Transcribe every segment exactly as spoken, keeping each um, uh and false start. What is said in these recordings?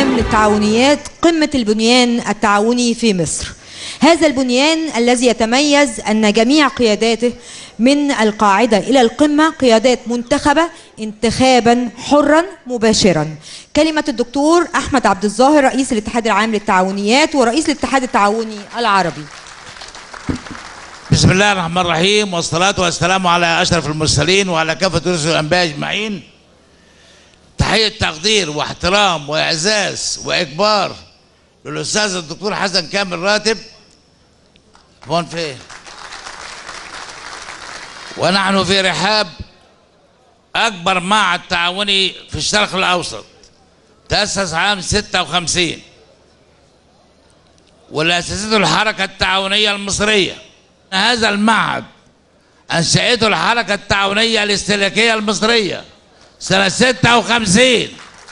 العام للتعاونيات قمة البنيان التعاوني في مصر. هذا البنيان الذي يتميز أن جميع قياداته من القاعدة إلى القمة قيادات منتخبة انتخابا حرا مباشرا. كلمة الدكتور أحمد عبد الظاهر رئيس الاتحاد العام للتعاونيات ورئيس الاتحاد التعاوني العربي. بسم الله الرحمن الرحيم، والصلاة والسلام على أشرف المرسلين وعلى كافة رسل الأنبياء أجمعين. تحية تقدير واحترام وإعزاز وإكبار للأستاذ الدكتور حسن كامل راتب. هون فين؟ ونحن في رحاب أكبر معهد تعاوني في الشرق الأوسط، تأسس عام ستة وخمسين واللي أسسته الحركة التعاونية المصرية. هذا المعهد أنشأته الحركة التعاونية الاستهلاكية المصرية سنة ستة وخمسين.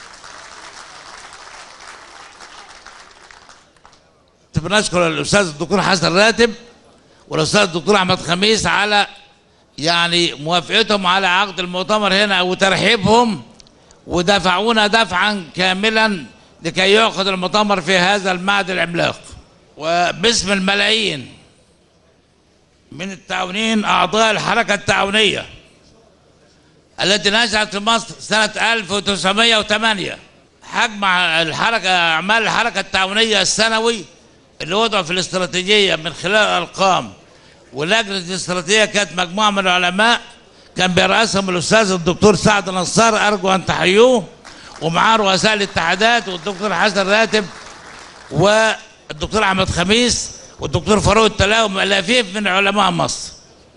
بنشكر الأستاذ الدكتور حسن راتب والأستاذ الدكتور أحمد خميس على يعني موافقتهم على عقد المؤتمر هنا وترحيبهم، ودفعونا دفعا كاملا لكي يعقد المؤتمر في هذا المعهد العملاق. وباسم الملايين من التعاونين أعضاء الحركة التعاونية التي نشأت في مصر سنة ألف وتسعمائة وثمانية، حجم الحركة أعمال الحركة التعاونية السنوي اللي وضعوا في الاستراتيجية من خلال الأرقام، ولجنة الاستراتيجية كانت مجموعة من العلماء كان بيرأسهم الأستاذ الدكتور سعد نصار، أرجو أن تحيوه، ومعاه رؤساء الاتحادات والدكتور حسن راتب والدكتور أحمد خميس والدكتور فاروق التلاوي ومؤلفين من علماء مصر.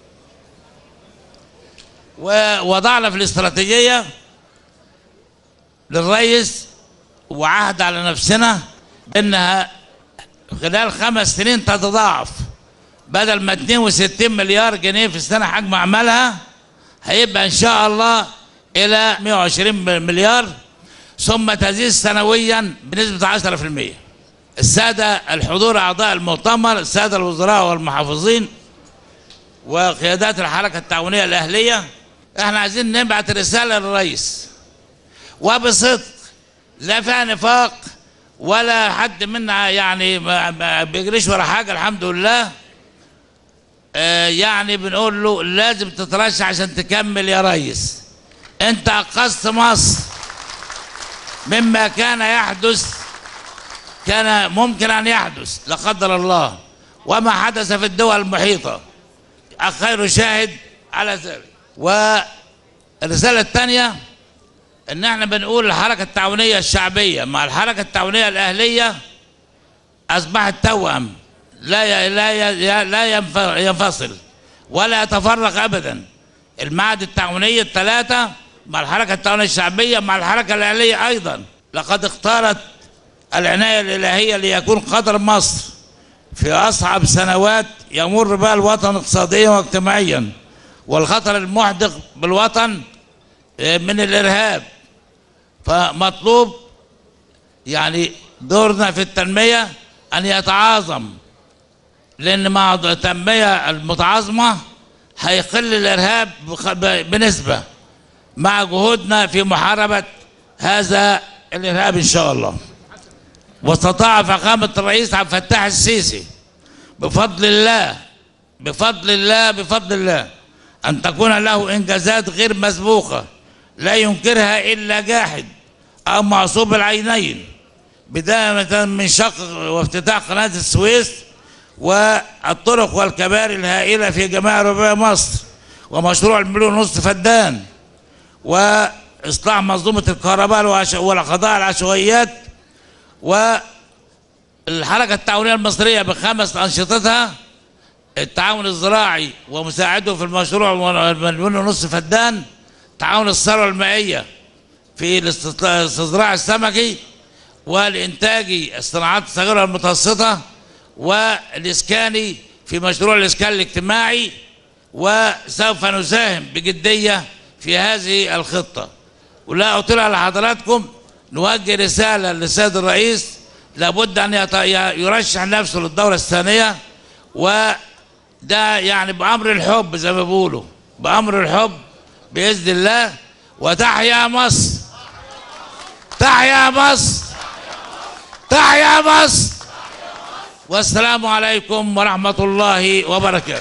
ووضعنا في الاستراتيجية للرئيس وعهد على نفسنا بأنها خلال خمس سنين تتضاعف، بدل ما اثنين وستين مليار جنيه في السنة حجم أعمالها هيبقى إن شاء الله إلى مئة وعشرين مليار، ثم تزيد سنويا بنسبة عشرة بالمئة. السادة الحضور أعضاء المؤتمر، السادة الوزراء والمحافظين وقيادات الحركة التعاونية الأهلية، احنا عايزين نبعت رسالة للرئيس وبصدق، لا فيها نفاق ولا حد منا يعني ما بيجريش ورا حاجة، الحمد لله. اه يعني بنقول له لازم تترشح عشان تكمل يا ريس. انت أنقذت مصر مما كان يحدث، كان ممكن أن يحدث لا قدر الله، وما حدث في الدول المحيطة خير شاهد على ذلك. والرسالة الثانية ان احنا بنقول الحركة التعاونية الشعبية مع الحركة التعاونية الأهلية أصبحت توأم، لا لا لا ينفصل ولا يتفرق أبدا. المعهد التعاونية الثلاثة مع الحركة التعاونية الشعبية مع الحركة الأهلية أيضا. لقد اختارت العناية الإلهية ليكون قدر مصر في أصعب سنوات يمر بها الوطن اقتصاديا واجتماعيا، والخطر المحدق بالوطن من الإرهاب. فمطلوب يعني دورنا في التنمية أن يتعاظم، لأن مع التنمية المتعاظمة هيقل الإرهاب بنسبة، مع جهودنا في محاربة هذا الإرهاب إن شاء الله. واستطاع فخامة الرئيس عبد الفتاح السيسي بفضل الله بفضل الله بفضل الله أن تكون له إنجازات غير مسبوقة لا ينكرها إلا جاحد أو معصوب العينين، بداية من شق وافتتاح قناة السويس والطرق والكباري الهائلة في جميع ربوع مصر، ومشروع المليون ونصف فدان، وإصلاح منظومة الكهرباء والقضاء على العشوائيات، والحركة التعاونية المصرية بخمس أنشطتها: التعاون الزراعي ومساعده في المشروع المليون ونصف فدان، تعاون الثروة المائية في الاستصدراع السمكي والإنتاجي الصناعات الصغيرة والمتوسطة، والإسكاني في مشروع الإسكان الاجتماعي. وسوف نساهم بجدية في هذه الخطة. ولا أطيل على حضراتكم، نوجه رسالة للسيد الرئيس لابد أن يرشح نفسه للدورة الثانية، وده يعني بأمر الحب زي ما بيقولوا، بأمر الحب بإذن الله. وتحيا مصر، تحيا مصر، تحيا مصر، والسلام عليكم ورحمة الله وبركاته.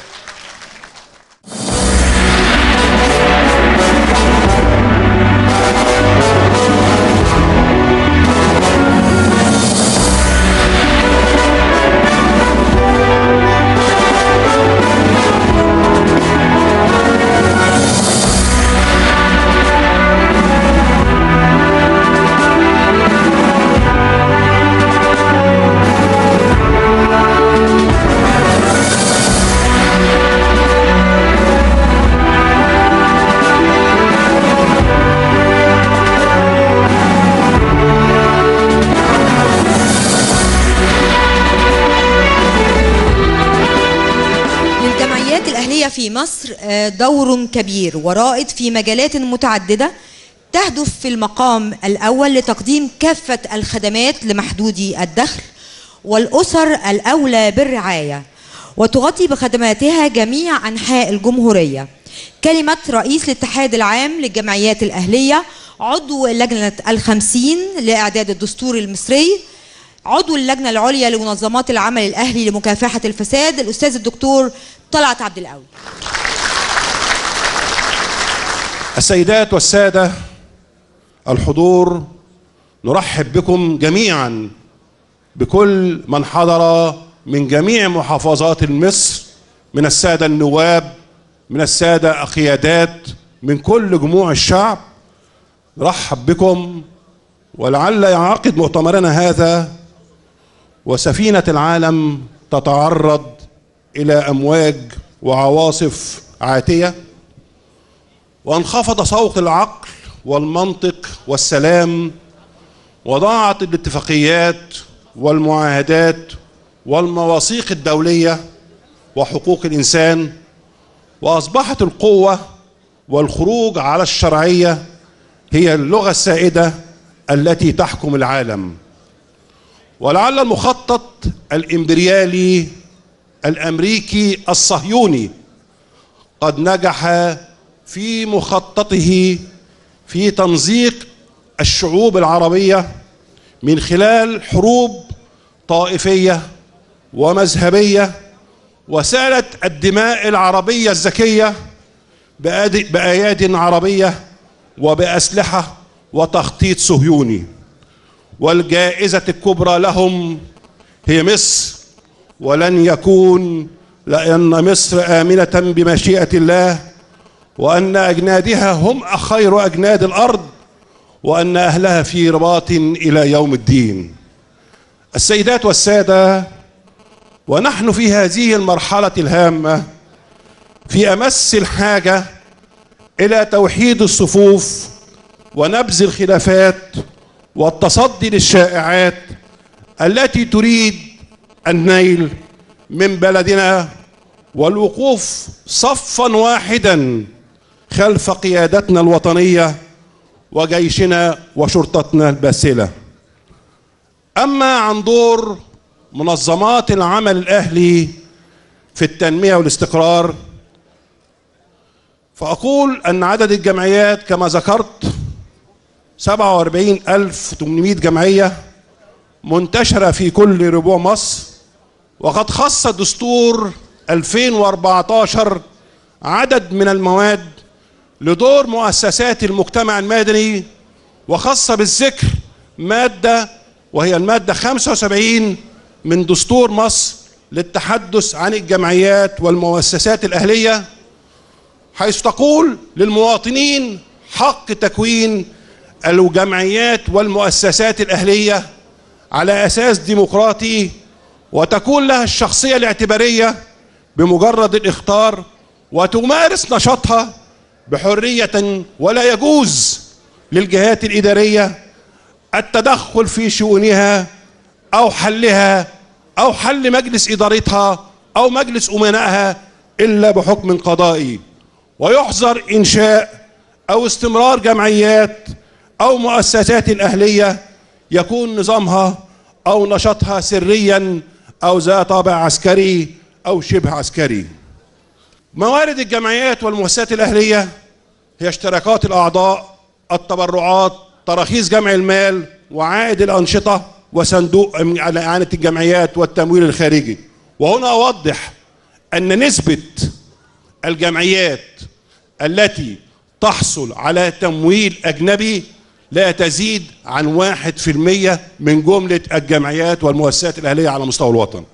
في مصر دور كبير ورائد في مجالات متعددة تهدف في المقام الأول لتقديم كافة الخدمات لمحدودي الدخل والأسر الأولى بالرعاية، وتغطي بخدماتها جميع أنحاء الجمهورية. كلمة رئيس الاتحاد العام للجمعيات الأهلية، عضو لجنة الخمسين لإعداد الدستور المصري، عضو اللجنة العليا لمنظمات العمل الأهلي لمكافحة الفساد، الأستاذ الدكتور طلعت عبد القوي. السيدات والسادة الحضور، نرحب بكم جميعا، بكل من حضر من جميع محافظات مصر، من السادة النواب، من السادة القيادات، من كل جموع الشعب. نرحب بكم، ولعل يعقد مؤتمرنا هذا وسفينة العالم تتعرض إلى أمواج وعواصف عاتية، وانخفض صوت العقل والمنطق والسلام، وضاعت الاتفاقيات والمعاهدات والمواثيق الدولية وحقوق الإنسان، وأصبحت القوة والخروج على الشرعية هي اللغة السائدة التي تحكم العالم. ولعل المخطط الإمبريالي الأمريكي الصهيوني قد نجح في مخططه في تمزيق الشعوب العربية من خلال حروب طائفية ومذهبية، وسالت الدماء العربية الزكية بأياد عربية وبأسلحة وتخطيط صهيوني. والجائزة الكبرى لهم هي مصر، ولن يكون، لأن مصر آمنة بمشيئة الله، وأن أجنادها هم خير أجناد الأرض، وأن أهلها في رباط إلى يوم الدين. السيدات والسادة، ونحن في هذه المرحلة الهامة في أمس الحاجة إلى توحيد الصفوف ونبذ الخلافات والتصدي للشائعات التي تريد النيل من بلدنا، والوقوف صفا واحدا خلف قيادتنا الوطنية وجيشنا وشرطتنا الباسلة. أما عن دور منظمات العمل الأهلي في التنمية والاستقرار، فأقول أن عدد الجمعيات كما ذكرت سبعة وأربعين ألف وثمانمائة جمعية منتشرة في كل ربوع مصر، وقد خص دستور ألفين وأربعة عشر عدد من المواد لدور مؤسسات المجتمع المدني، وخص بالذكر مادة وهي المادة خمسة وسبعين من دستور مصر للتحدث عن الجمعيات والمؤسسات الأهلية، حيث تقول للمواطنين حق تكوين الجمعيات والمؤسسات الأهلية على أساس ديمقراطي، وتكون لها الشخصية الاعتبارية بمجرد الإخطار، وتمارس نشاطها بحرية، ولا يجوز للجهات الإدارية التدخل في شؤونها أو حلها أو حل مجلس إدارتها أو مجلس أمنائها إلا بحكم قضائي. ويحظر إنشاء أو استمرار جمعيات أو مؤسسات أهلية يكون نظامها أو نشاطها سريا أو ذات طابع عسكري أو شبه عسكري. موارد الجمعيات والمؤسسات الأهلية هي اشتراكات الأعضاء، التبرعات، تراخيص جمع المال، وعائد الأنشطة وصندوق إعانة الجمعيات والتمويل الخارجي. وهنا أوضح أن نسبة الجمعيات التي تحصل على تمويل أجنبي لا تزيد عن واحد في المية من جملة الجمعيات والمؤسسات الأهلية على مستوى الوطن.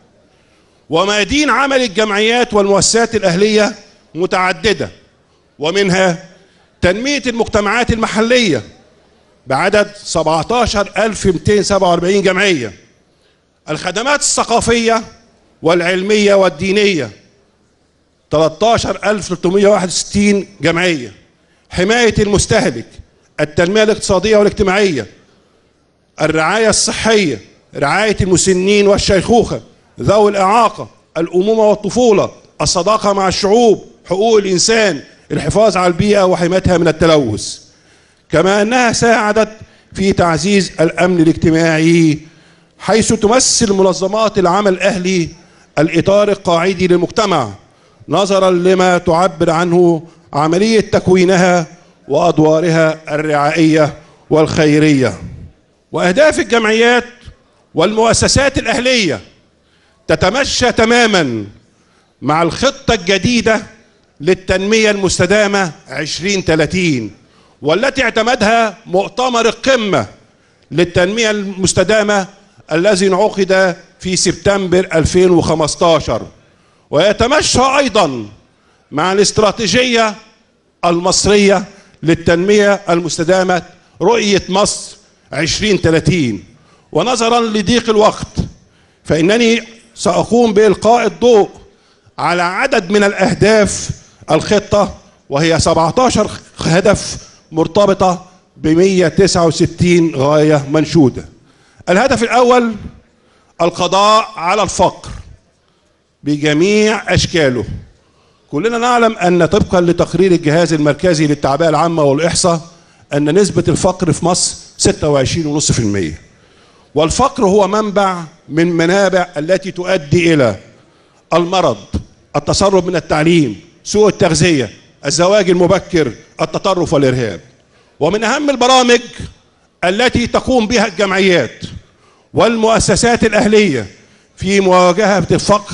وميادين عمل الجمعيات والمؤسسات الأهلية متعددة، ومنها تنمية المجتمعات المحلية بعدد سبعة عشر ألف ومئتين وسبعة وأربعين جمعية، الخدمات الثقافية والعلمية والدينية ثلاثة عشر ألف وثلاثمئة وواحد وستين جمعية، حماية المستهلك، التنمية الاقتصادية والاجتماعية، الرعاية الصحية، رعاية المسنين والشيخوخة، ذوي الإعاقة، الأمومة والطفولة، الصداقة مع الشعوب، حقوق الإنسان، الحفاظ على البيئة وحمايتها من التلوث. كما أنها ساعدت في تعزيز الأمن الاجتماعي، حيث تمثل منظمات العمل الأهلي الإطار القاعدي للمجتمع نظرا لما تعبر عنه عملية تكوينها وأدوارها الرعائية والخيرية. وأهداف الجمعيات والمؤسسات الأهلية تتمشى تماما مع الخطة الجديدة للتنمية المستدامة عشرين ثلاثين، والتي اعتمدها مؤتمر القمة للتنمية المستدامة الذي انعقد في سبتمبر ألفين وخمسة عشر، ويتمشى أيضا مع الاستراتيجية المصرية للتنمية المستدامة رؤية مصر عشرين ثلاثين. ونظرا لضيق الوقت فإنني سأقوم بإلقاء الضوء على عدد من الأهداف الخطة، وهي سبعة عشر هدف مرتبطة ب مئة وتسعة وستين غاية منشودة. الهدف الأول القضاء على الفقر بجميع أشكاله. كلنا نعلم أن طبقا لتقرير الجهاز المركزي للتعبئة العامة والإحصاء أن نسبة الفقر في مصر ستة وعشرين فاصلة خمسة بالمئة، والفقر هو منبع من منابع التي تؤدي إلى المرض، التسرب من التعليم، سوء التغذية، الزواج المبكر، التطرف والإرهاب. ومن أهم البرامج التي تقوم بها الجمعيات والمؤسسات الأهلية في مواجهة الفقر،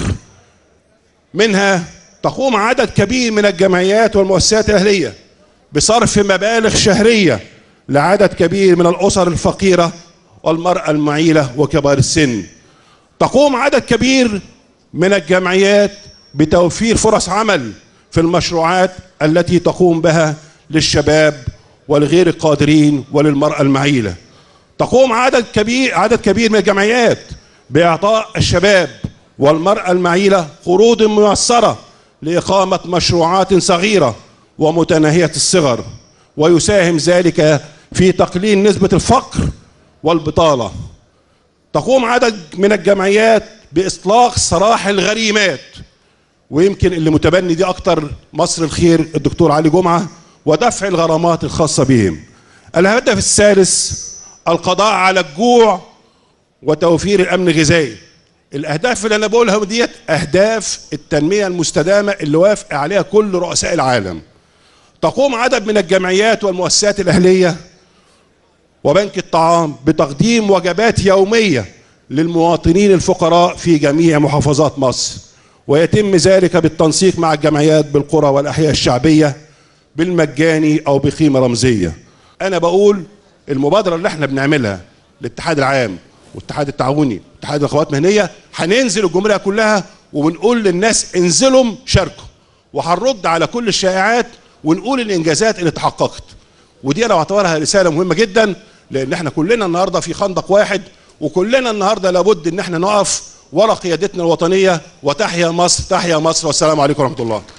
منها تقوم عدد كبير من الجمعيات والمؤسسات الأهلية بصرف مبالغ شهرية لعدد كبير من الأسر الفقيرة والمرأة المعيلة وكبار السن. تقوم عدد كبير من الجمعيات بتوفير فرص عمل في المشروعات التي تقوم بها للشباب والغير القادرين وللمرأة المعيلة. تقوم عدد كبير عدد كبير من الجمعيات بإعطاء الشباب والمرأة المعيلة قروض ميسرة لإقامة مشروعات صغيرة ومتناهية الصغر، ويساهم ذلك في تقليل نسبة الفقر والبطالة. تقوم عدد من الجمعيات بإطلاق سراح الغريمات، ويمكن اللي متبني دي أكتر مصر الخير الدكتور علي جمعة، ودفع الغرامات الخاصة بهم. الهدف الثالث القضاء على الجوع وتوفير الأمن الغذائي. الأهداف اللي أنا بقولها ديت أهداف التنمية المستدامة اللي وافق عليها كل رؤساء العالم. تقوم عدد من الجمعيات والمؤسسات الأهلية وبنك الطعام بتقديم وجبات يومية للمواطنين الفقراء في جميع محافظات مصر، ويتم ذلك بالتنسيق مع الجمعيات بالقرى والأحياء الشعبية بالمجاني أو بقيمة رمزية. أنا بقول المبادرة اللي احنا بنعملها الاتحاد العام والاتحاد التعاوني واتحاد الأخوات المهنية، هننزل الجمهورية كلها وبنقول للناس انزلوا شاركوا، وهنرد على كل الشائعات ونقول الإنجازات اللي تحققت. ودي أنا بعتبرها رسالة مهمة جدا، لأن احنا كلنا النهاردة في خندق واحد، وكلنا النهاردة لابد ان احنا نقف ورا قيادتنا الوطنية. وتحيا مصر، تحيا مصر، والسلام عليكم ورحمة الله.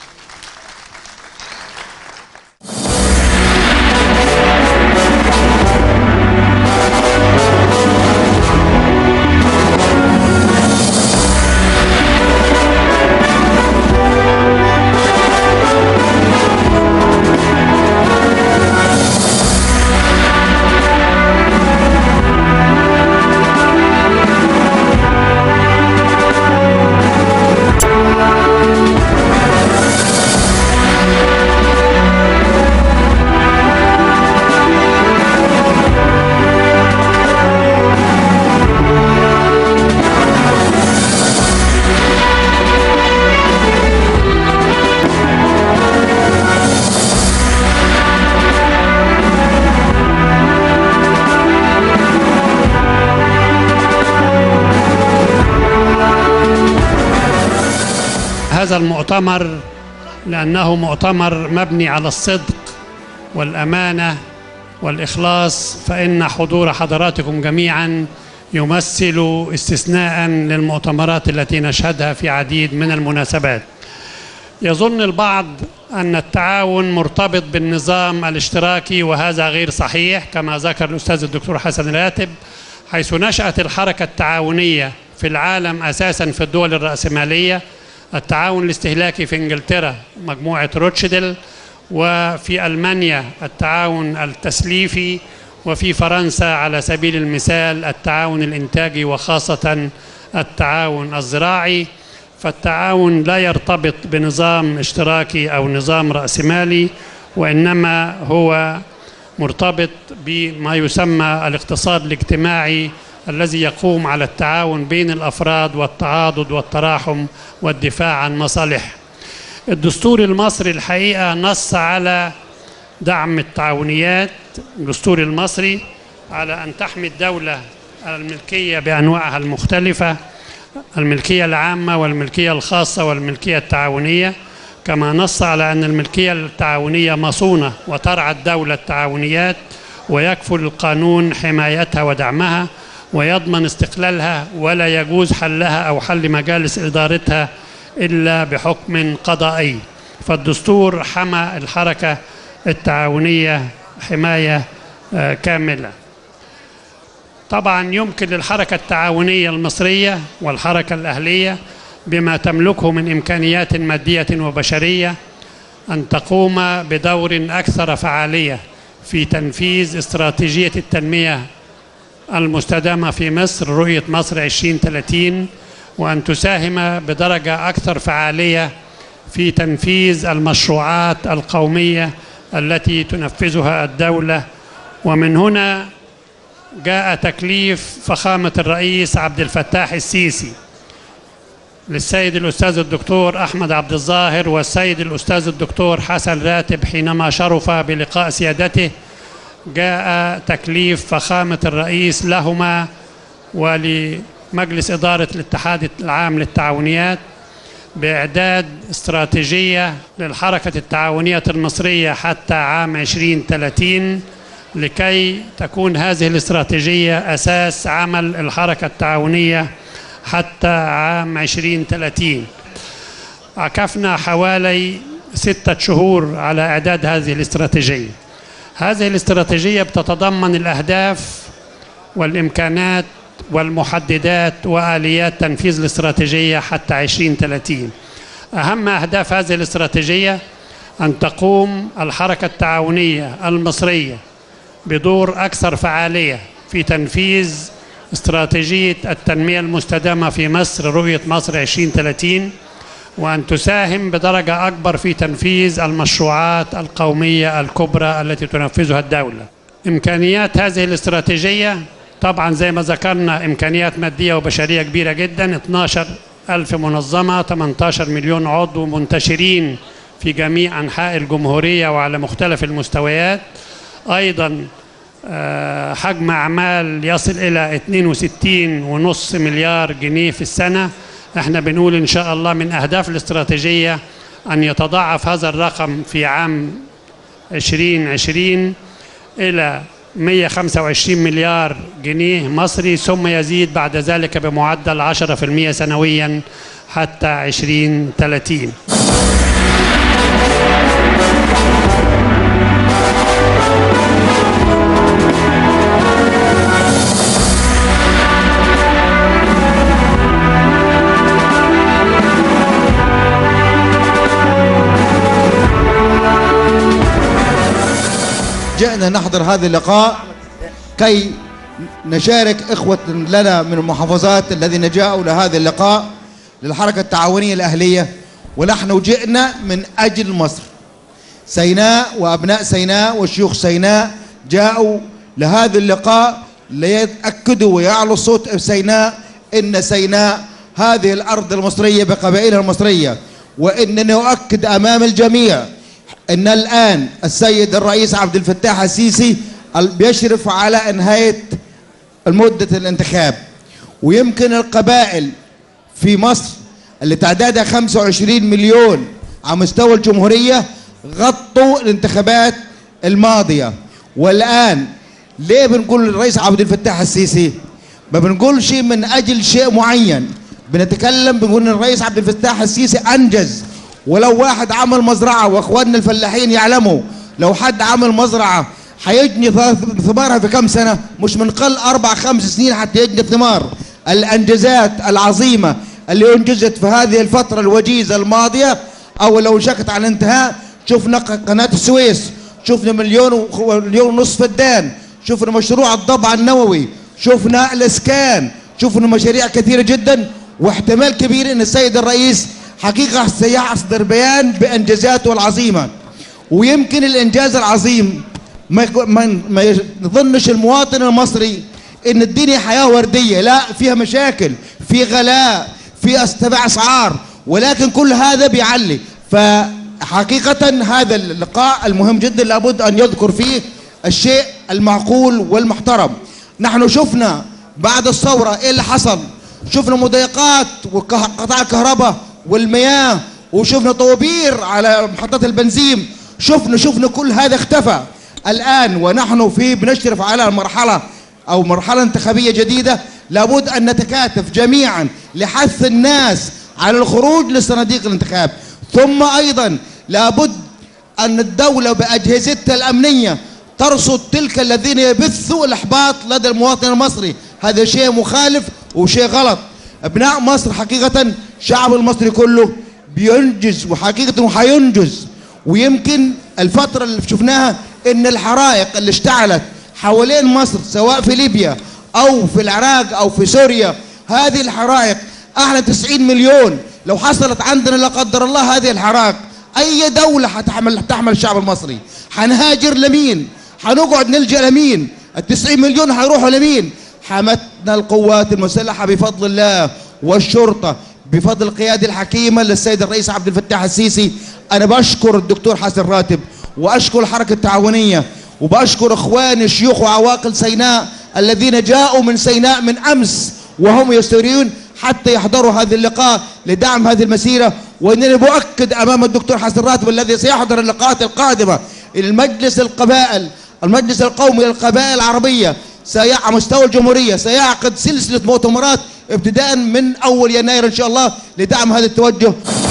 هذا المؤتمر لأنه مؤتمر مبني على الصدق والأمانة والإخلاص، فإن حضور حضراتكم جميعا يمثل استثناء للمؤتمرات التي نشهدها في عديد من المناسبات. يظن البعض أن التعاون مرتبط بالنظام الاشتراكي، وهذا غير صحيح كما ذكر الأستاذ الدكتور حسن راتب، حيث نشأت الحركة التعاونية في العالم أساسا في الدول الرأسمالية. التعاون الاستهلاكي في إنجلترا مجموعة روتشيلد، وفي ألمانيا التعاون التسليفي، وفي فرنسا على سبيل المثال التعاون الإنتاجي وخاصة التعاون الزراعي. فالتعاون لا يرتبط بنظام اشتراكي أو نظام رأسمالي، وإنما هو مرتبط بما يسمى الاقتصاد الاجتماعي الذي يقوم على التعاون بين الأفراد والتعاضد والتراحم والدفاع عن مصالح. الدستور المصري الحقيقة نص على دعم التعاونيات. الدستور المصري على أن تحمي الدولة الملكية بأنواعها المختلفة، الملكية العامة والملكية الخاصة والملكية التعاونية، كما نص على أن الملكية التعاونية مصونة وترعى الدولة التعاونيات، ويكفل القانون حمايتها ودعمها ويضمن استقلالها، ولا يجوز حلها أو حل مجالس إدارتها إلا بحكم قضائي. فالدستور حمى الحركة التعاونية حماية كاملة. طبعا يمكن للحركة التعاونية المصرية والحركة الأهلية بما تملكه من إمكانيات مادية وبشرية أن تقوم بدور أكثر فعالية في تنفيذ استراتيجية التنمية المستدامة في مصر، رؤية مصر عشرين ثلاثين، وأن تساهم بدرجة أكثر فعالية في تنفيذ المشروعات القومية التي تنفذها الدولة. ومن هنا جاء تكليف فخامة الرئيس عبد الفتاح السيسي للسيد الأستاذ الدكتور أحمد عبد الظاهر والسيد الأستاذ الدكتور حسن راتب حينما شرف بلقاء سيادته. جاء تكليف فخامة الرئيس لهما ولمجلس إدارة الاتحاد العام للتعاونيات بإعداد استراتيجية للحركة التعاونية المصرية حتى عام عشرين ثلاثين، لكي تكون هذه الاستراتيجية أساس عمل الحركة التعاونية حتى عام عشرين ثلاثين. عكفنا حوالي ستة شهور على إعداد هذه الاستراتيجية. هذه الاستراتيجية بتتضمن الأهداف والإمكانات والمحددات وآليات تنفيذ الاستراتيجية حتى عشرين ثلاثين. أهم أهداف هذه الاستراتيجية أن تقوم الحركة التعاونية المصرية بدور أكثر فعالية في تنفيذ استراتيجية التنمية المستدامة في مصر، رؤية مصر عشرين ثلاثين، وأن تساهم بدرجة أكبر في تنفيذ المشروعات القومية الكبرى التي تنفذها الدولة. إمكانيات هذه الاستراتيجية طبعا زي ما ذكرنا إمكانيات مادية وبشرية كبيرة جدا، اثني عشر ألف منظمة، ثمانية عشر مليون عضو منتشرين في جميع أنحاء الجمهورية وعلى مختلف المستويات. أيضا حجم أعمال يصل إلى اثنين وستين ونص مليار جنيه في السنة. احنا بنقول إن شاء الله من أهداف الاستراتيجية أن يتضاعف هذا الرقم في عام عشرين عشرين إلى مئة وخمسة وعشرين مليار جنيه مصري، ثم يزيد بعد ذلك بمعدل عشرة بالمئة سنويا حتى عشرين ثلاثين. جئنا نحضر هذا اللقاء كي نشارك إخوة لنا من المحافظات الذين جاءوا لهذا اللقاء للحركة التعاونية الأهلية، ونحن جئنا من أجل مصر. سيناء وأبناء سيناء وشيوخ سيناء جاءوا لهذا اللقاء ليتأكدوا ويعلوا صوت سيناء إن سيناء هذه الأرض المصرية بقبائلها المصرية، وإننا نؤكد أمام الجميع إن الآن السيد الرئيس عبد الفتاح السيسي بيشرف على نهاية مدة الانتخاب، ويمكن القبائل في مصر اللي تعدادها خمسة وعشرين مليون على مستوى الجمهورية غطوا الانتخابات الماضية. والآن ليه بنقول الرئيس عبد الفتاح السيسي؟ ما بنقولش من أجل شيء معين، بنتكلم بنقول ان الرئيس عبد الفتاح السيسي أنجز. ولو واحد عمل مزرعة، واخواننا الفلاحين يعلموا لو حد عمل مزرعة هيجني ثمارها في كم سنة؟ مش من قل أربع خمس سنين حتى يجني ثمار. الأنجازات العظيمة اللي أنجزت في هذه الفترة الوجيزة الماضية أو لو شكت على الانتهاء، شفنا قناة السويس، شفنا مليون مليون ونصف فدان، شفنا مشروع الضبع النووي، شفنا الإسكان، شفنا مشاريع كثيرة جدا. واحتمال كبير أن السيد الرئيس حقيقة سيصدر بيان بإنجازاته العظيمة. ويمكن الإنجاز العظيم ما ما يظنش المواطن المصري ان الدنيا حياه ورديه، لا، فيها مشاكل، في غلاء، في ارتفاع اسعار، ولكن كل هذا بيعلي. فحقيقه هذا اللقاء المهم جدا لابد ان يذكر فيه الشيء المعقول والمحترم. نحن شفنا بعد الثوره ايه اللي حصل، شفنا مضايقات وقطاع الكهرباء والمياه، وشفنا طوابير على محطات البنزين، شفنا شفنا كل هذا اختفى. الآن ونحن في بنشرف على مرحلة أو مرحلة انتخابية جديدة، لابد أن نتكاتف جميعا لحث الناس على الخروج لصناديق الانتخاب. ثم أيضا لابد أن الدولة بأجهزتها الأمنية ترصد تلك الذين يبثوا الإحباط لدى المواطن المصري. هذا شيء مخالف وشيء غلط. أبناء مصر حقيقة الشعب المصري كله بينجز، وحقيقة حينجز. ويمكن الفترة اللي شفناها ان الحرائق اللي اشتعلت حوالين مصر سواء في ليبيا او في العراق او في سوريا، هذه الحرائق احنا تسعين مليون، لو حصلت عندنا لا قدر الله هذه الحرائق اي دولة هتحمل تحمل الشعب المصري؟ حنهاجر لمين؟ حنقعد نلجأ لمين؟ التسعين مليون هيروحوا لمين؟ حمتنا القوات المسلحة بفضل الله والشرطة بفضل القيادة الحكيمة للسيد الرئيس عبد الفتاح السيسي. أنا بشكر الدكتور حسن راتب وأشكر الحركة التعاونية وبشكر إخواني الشيوخ وعواقل سيناء الذين جاءوا من سيناء من أمس وهم يستوريون حتى يحضروا هذا اللقاء لدعم هذه المسيرة. وإنني بؤكد أمام الدكتور حسن راتب الذي سيحضر اللقاءات القادمة المجلس القبائل المجلس القومي للقبائل العربية على مستوى الجمهورية سيعقد سلسلة مؤتمرات ابتداء من أول يناير إن شاء الله لدعم هذا التوجه.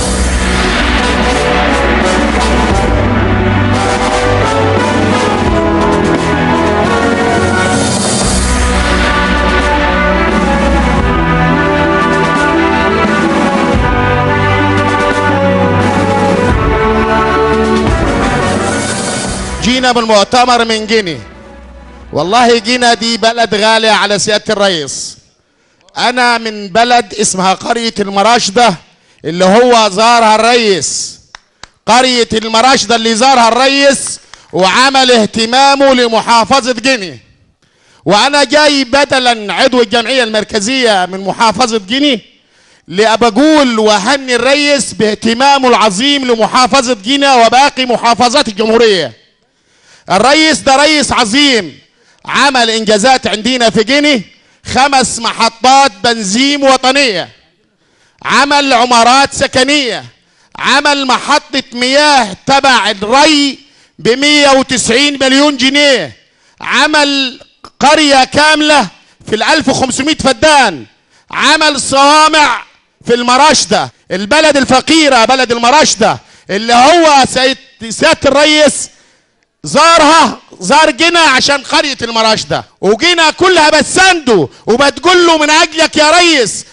جينا بالمؤتمر من جيني، والله جينا دي بلد غالية على سيادة الرئيس. أنا من بلد اسمها قرية المراشدة اللي هو زارها الرئيس، قرية المراشدة اللي زارها الرئيس وعمل اهتمامه لمحافظة جيني. وأنا جاي بدلا عضو الجمعية المركزية من محافظة جيني لأبقول وهني الرئيس باهتمامه العظيم لمحافظة جيني وباقي محافظات الجمهورية. الرئيس ده رئيس عظيم، عمل انجازات عندنا في جيني، خمس محطات بنزين وطنية، عمل عمارات سكنية، عمل محطة مياه تبع الري ب مئة وتسعين مليون جنيه، عمل قرية كاملة في الألف وخمسمئة فدان، عمل صوامع في المراشدة البلد الفقيرة بلد المراشدة اللي هو سيادة الرئيس زارها، زار جينا عشان قرية المراشدة، وجينا كلها بتسانده وبتقول له من اجلك يا ريس.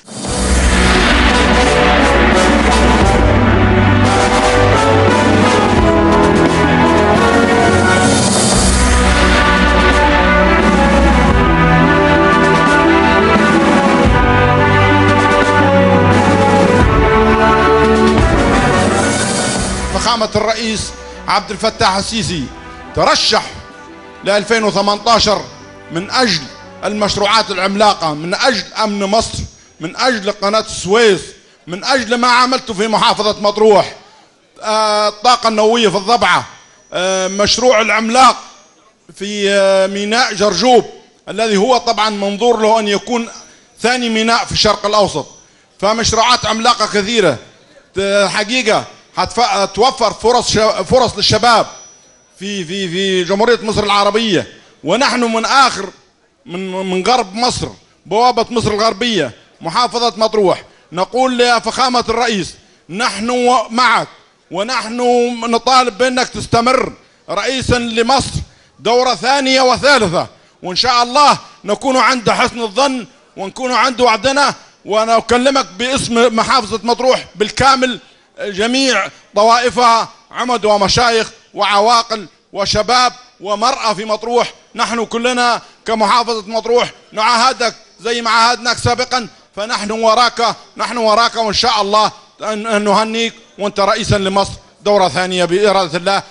فخامة الرئيس عبد الفتاح السيسي ترشح ل ألفين وثمانية عشر من أجل المشروعات العملاقة، من أجل أمن مصر، من أجل قناة السويس، من أجل ما عملته في محافظة مطروح، آه الطاقة النووية في الضبعة، آه مشروع العملاق في آه ميناء جرجوب الذي هو طبعا منظور له أن يكون ثاني ميناء في الشرق الأوسط. فمشروعات عملاقة كثيرة حقيقة هتوفر فرص فرص للشباب في في في جمهورية مصر العربية. ونحن من آخر من من غرب مصر بوابة مصر الغربية محافظة مطروح نقول لفخامة الرئيس نحن معك، ونحن نطالب بأنك تستمر رئيسا لمصر دورة ثانية وثالثة، وإن شاء الله نكون عند حسن الظن ونكون عند وعدنا. وأنا أكلمك باسم محافظة مطروح بالكامل، جميع طوائفها عمد ومشايخ وعواقل وشباب ومرأة في مطروح، نحن كلنا كمحافظة مطروح نعاهدك زي ما عاهدناك سابقا، فنحن وراك نحن وراك وإن شاء الله أن نهنيك وأنت رئيسا لمصر دورة ثانية بإرادة الله.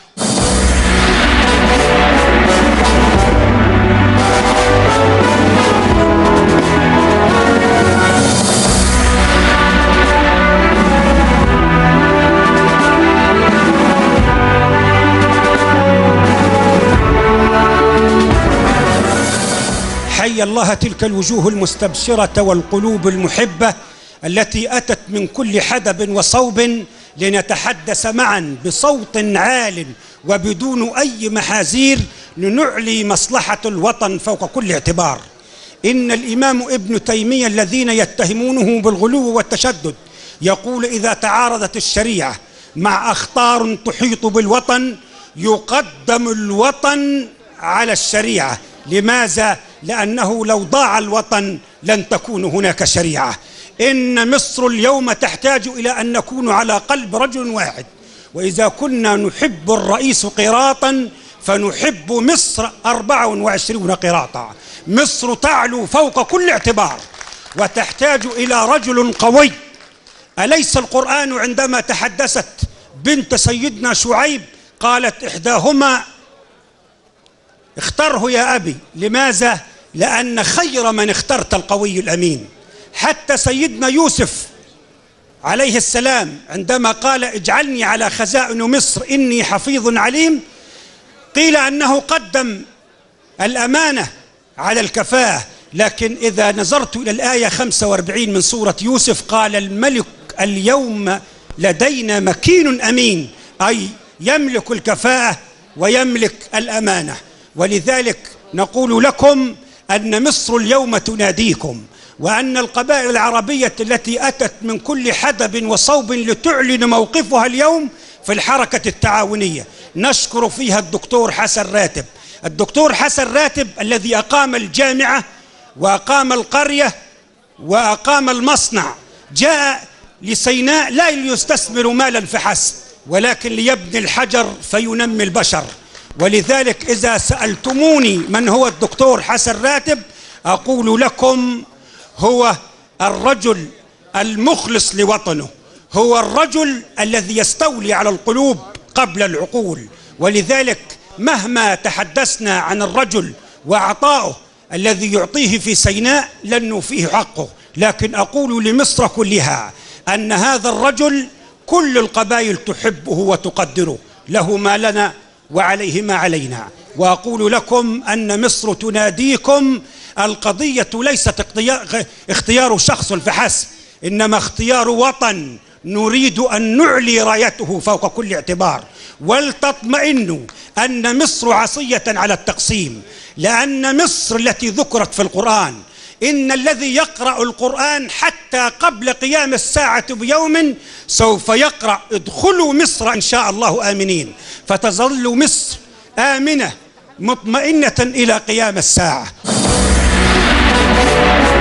حي الله تلك الوجوه المستبشرة والقلوب المحبة التي أتت من كل حدب وصوب لنتحدث معا بصوت عال وبدون أي محاذير لنعلي مصلحة الوطن فوق كل اعتبار. إن الإمام ابن تيمية الذين يتهمونه بالغلو والتشدد يقول إذا تعارضت الشريعة مع أخطار تحيط بالوطن يقدم الوطن على الشريعة. لماذا؟ لأنه لو ضاع الوطن لن تكون هناك شريعة. إن مصر اليوم تحتاج إلى أن نكون على قلب رجل واحد، وإذا كنا نحب الرئيس قراطا فنحب مصر أربعة وعشرين قراطا. مصر تعلو فوق كل اعتبار وتحتاج إلى رجل قوي. أليس القرآن عندما تحدثت بنت سيدنا شعيب قالت إحداهما اختره يا أبي؟ لماذا؟ لأن خير من اخترت القوي الأمين. حتى سيدنا يوسف عليه السلام عندما قال اجعلني على خزائن مصر إني حفيظ عليم، قيل أنه قدم الأمانة على الكفاءة، لكن إذا نظرت إلى الآية خمسة وأربعين من سورة يوسف قال الملك اليوم لدينا مكين أمين، أي يملك الكفاءة ويملك الأمانة. ولذلك نقول لكم أن مصر اليوم تناديكم، وأن القبائل العربية التي أتت من كل حدب وصوب لتعلن موقفها اليوم في الحركة التعاونية نشكر فيها الدكتور حسن راتب. الدكتور حسن راتب الذي أقام الجامعة وأقام القرية وأقام المصنع جاء لسيناء لا ليستثمر مالا فحسب ولكن ليبني الحجر فينمي البشر. ولذلك إذا سألتموني من هو الدكتور حسن راتب أقول لكم هو الرجل المخلص لوطنه، هو الرجل الذي يستولي على القلوب قبل العقول. ولذلك مهما تحدثنا عن الرجل وعطائه الذي يعطيه في سيناء لن نوفيه حقه، لكن أقول لمصر كلها أن هذا الرجل كل القبائل تحبه وتقدره، له ما لنا وعليه ما علينا. وأقول لكم أن مصر تناديكم، القضية ليست اختيار شخص فحسب، إنما اختيار وطن نريد أن نعلي رايته فوق كل اعتبار. ولتطمئنوا أن مصر عصية على التقسيم، لأن مصر التي ذكرت في القرآن إن الذي يقرأ القرآن حتى قبل قيام الساعة بيوم سوف يقرأ ادخلوا مصر إن شاء الله آمنين، فتظل مصر آمنة مطمئنة إلى قيام الساعة.